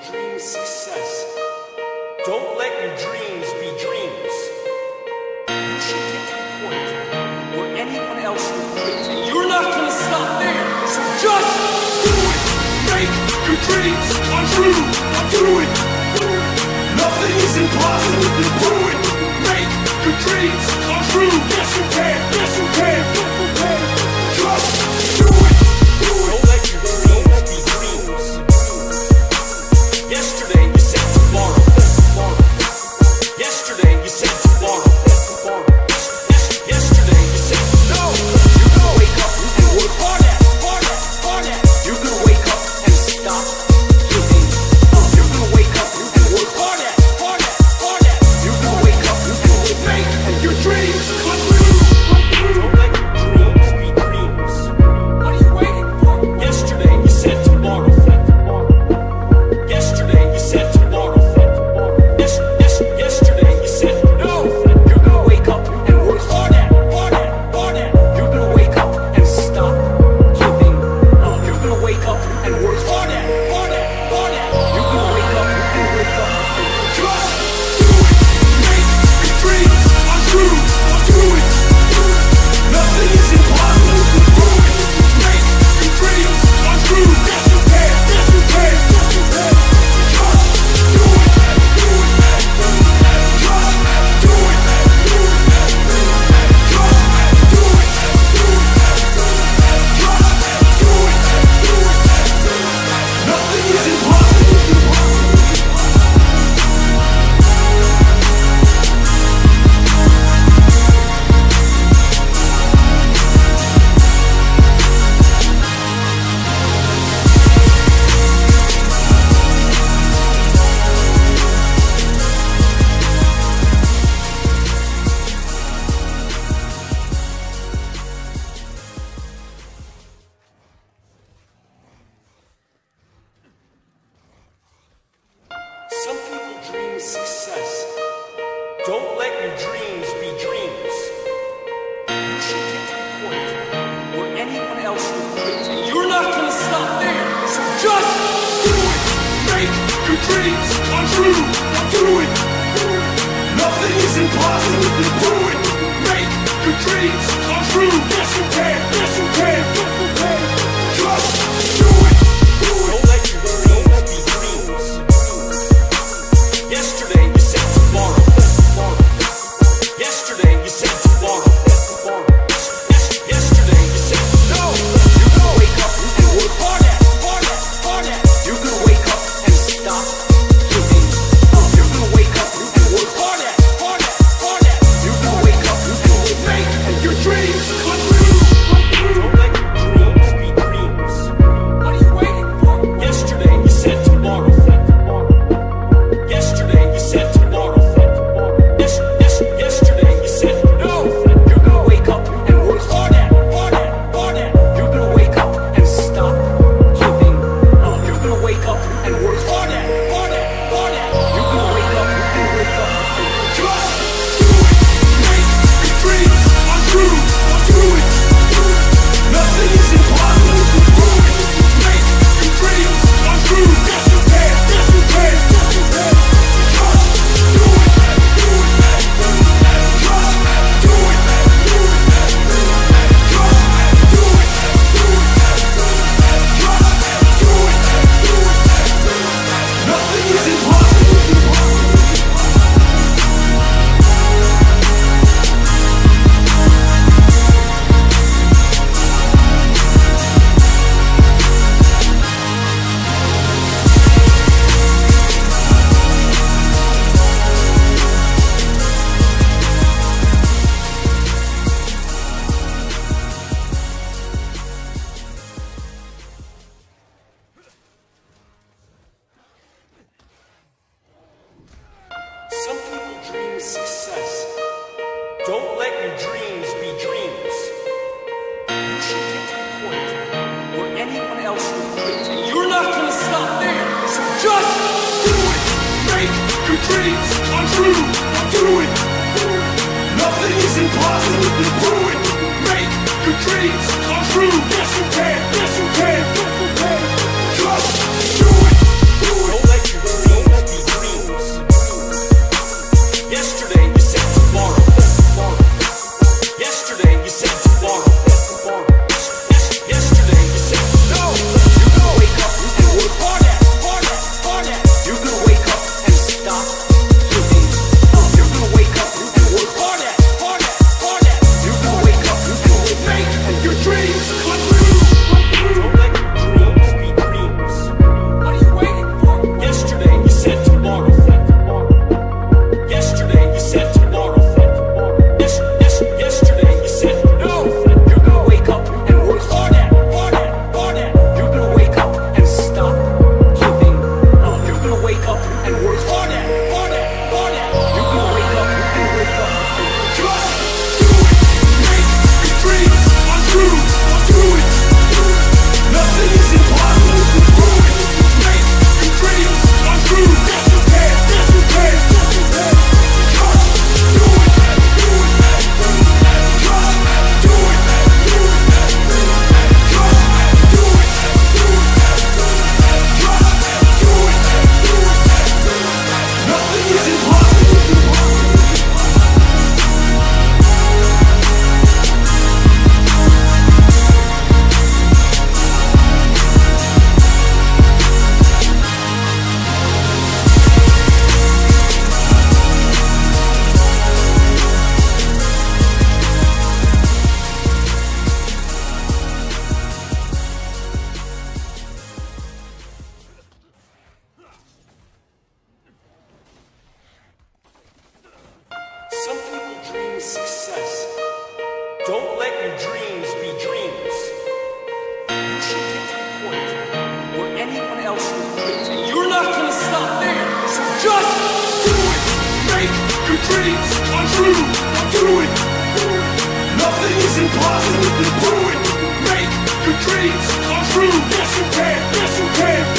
dream success. Don't let your dreams be dreams. You should get to the point where anyone else will quit, and you're not gonna stop there. So just do it. Make your dreams come true. Do it. Nothing is impossible. Do it. Make your dreams come true. Yes, you can. Yes, you can. Just do it. Don't let your dreams be dreams. Yesterday you said tomorrow. Yesterday you said tomorrow. Yesterday you said no. You're gonna wake up and work hard at. You're gonna wake up and stop giving up. You're gonna wake up and work hard at. You're gonna wake up and make your dreams come true. Don't let your dreams be dreams. What are you waiting for? Yesterday you said tomorrow. Yesterday you said tomorrow. Yesterday you said no. You're gonna wake up and work hard at. You're gonna wake up and stop giving up. You're gonna wake up and work hard at. You're gonna wake up and wake up. Just do it. Make your dreams come true. Do it. Nothing is impossible. Do it. Make your dreams come true. Yes, you can. Yes, you can. Just do it. Some people dream success. Don't let your dreams be dreams. You should get to the point where anyone else will quit, and you're not gonna stop there. So just do it. Make your dreams come true. Do it. Nothing is impossible. Do it. Make your dreams come true. Yes, you can. Yes, you can. Just do it. Don't let your dreams be dreams. Yesterday you said tomorrow. Yesterday you said tomorrow. Yesterday you said no. You're gonna wake up and work hard at. You're gonna wake up and stop giving up. You're gonna wake up and work hard at. You're gonna wake up and make your dreams come true. Don't let your dreams be dreams. What are you waiting for? Yesterday you said tomorrow. Yesterday you said tomorrow. Yesterday you said no. You're gonna wake up and work hard at. You're gonna wake up and stop giving up. You're gonna wake up and work hard at. You're gonna wake up and wake up. Just do it. Make your dreams come true. Do it. Nothing is impossible. Do it. Make your dreams come true. Yes, you can. Yes, you can. Just do it. Nothing is impossible. Some people dream success. Don't let your dreams be dreams. You should get to the point where anyone else will quit, and you're not gonna stop there. So just do it. Make your dreams come true. Do it. Nothing is impossible. Do it. Make your dreams come true. Yes, you can. Yes, you can. Just do it. Don't let your Don't let your dreams be dreams. You should get to the point where anyone else will quit, and you're not gonna stop there. So just do it. Make your dreams come true. Do it. Nothing is impossible. Do it. Make your dreams come true. Yes, you can. Yes, you can.